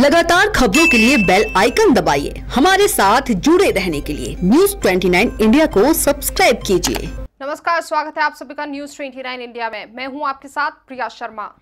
लगातार खबरों के लिए बेल आइकन दबाइए। हमारे साथ जुड़े रहने के लिए न्यूज़ 29 इंडिया को सब्सक्राइब कीजिए। नमस्कार, स्वागत है आप सभी का न्यूज़ 29 इंडिया में। मैं हूं आपके साथ प्रिया शर्मा।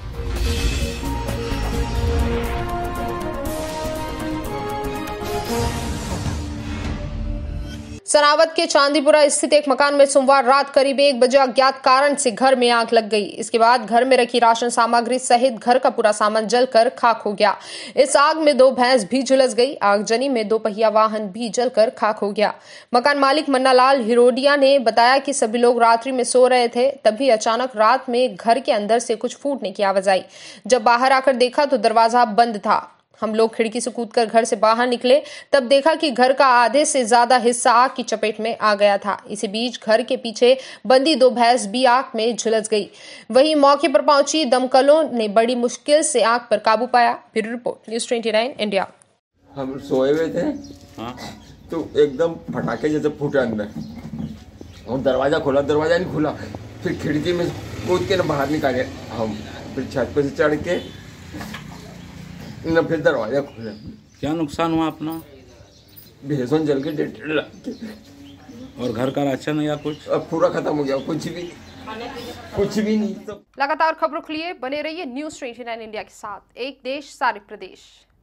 सनावद के चांदीपुरा स्थित एक मकान में सोमवार रात करीब 1 बजे अज्ञात कारण से घर में आग लग गई। इसके बाद घर में रखी राशन सामग्री सहित घर का पूरा सामान जलकर खाक हो गया। इस आग में 2 भैंस भी झुलस गई। आगजनी में 2 पहिया वाहन भी जलकर खाक हो गया। मकान मालिक मन्नालाल हिरोडिया ने बताया कि सभी लोग रात्रि में सो रहे थे, तभी अचानक रात में घर के अंदर से कुछ फूटने की आवाज आई। जब बाहर आकर देखा तो दरवाजा बंद था। हम लोग खिड़की से कूदकर घर से बाहर निकले, तब देखा कि घर का आधे से ज्यादा हिस्सा आग की चपेट में आ गया था। इसी बीच घर के पीछे बंदी 2 भैंस भी आग में झुलस गई। वहीं मौके पर पहुंची दमकलों ने बड़ी मुश्किल से आग पर काबू पाया। Bureau report, news 29 India. हम सोए हुए थे तो एकदम फटाके जैसे फूटे अंदर, और दरवाजा खोला, दरवाजा नहीं खुला। फिर खिड़की में कूद के न बाहर निकाले हम, फिर छत पे से चढ़ के न फिर दरवाजा खोला। क्या नुकसान हुआ अपना? भैंसों जल के 1.5 लाख। और घर का राशन या कुछ? अब पूरा खत्म हो गया, कुछ भी नहीं। लगातार खबरों के लिए बने रहिए न्यूज़ 29 इंडिया के साथ। एक देश सारे प्रदेश।